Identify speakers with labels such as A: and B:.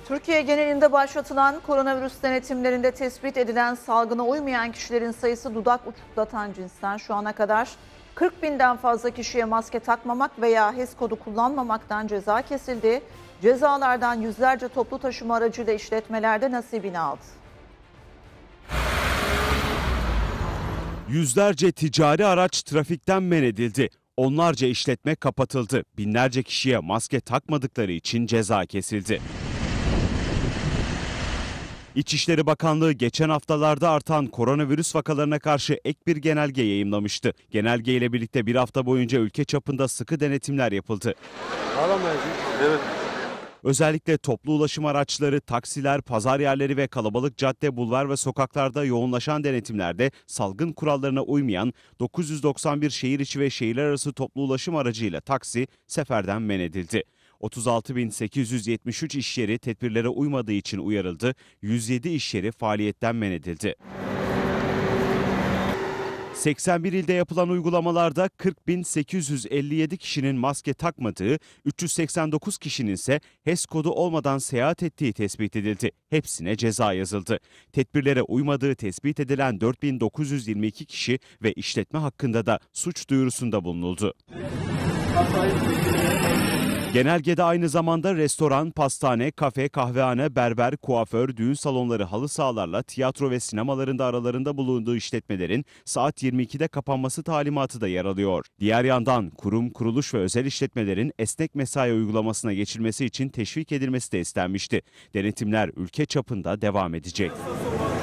A: Türkiye genelinde başlatılan koronavirüs denetimlerinde tespit edilen salgına uymayan kişilerin sayısı dudak uçuklatan cinsten. Şu ana kadar 40 binden fazla kişiye maske takmamak veya HES kodu kullanmamaktan ceza kesildi. Cezalardan yüzlerce toplu taşıma aracıyla işletmelerde nasibini aldı.
B: Yüzlerce ticari araç trafikten men edildi. Onlarca işletme kapatıldı. Binlerce kişiye maske takmadıkları için ceza kesildi. İçişleri Bakanlığı geçen haftalarda artan koronavirüs vakalarına karşı ek bir genelge yayımlamıştı. Genelge ile birlikte bir hafta boyunca ülke çapında sıkı denetimler yapıldı.
C: Evet.
B: Özellikle toplu ulaşım araçları, taksiler, pazar yerleri ve kalabalık cadde, bulvar ve sokaklarda yoğunlaşan denetimlerde salgın kurallarına uymayan 991 şehir içi ve şehirler arası toplu ulaşım aracıyla taksi seferden men edildi. 36.873 iş yeri tedbirlere uymadığı için uyarıldı, 107 iş yeri faaliyetten men edildi. 81 ilde yapılan uygulamalarda 40.857 kişinin maske takmadığı, 389 kişinin ise HES kodu olmadan seyahat ettiği tespit edildi. Hepsine ceza yazıldı. Tedbirlere uymadığı tespit edilen 4.922 kişi ve işletme hakkında da suç duyurusunda bulunuldu. Genelgede aynı zamanda restoran, pastane, kafe, kahvehane, berber, kuaför, düğün salonları, halı sahalarla tiyatro ve sinemalarında aralarında bulunduğu işletmelerin saat 22'de kapanması talimatı da yer alıyor. Diğer yandan kurum, kuruluş ve özel işletmelerin esnek mesai uygulamasına geçilmesi için teşvik edilmesi de istenmişti. Denetimler ülke çapında devam edecek.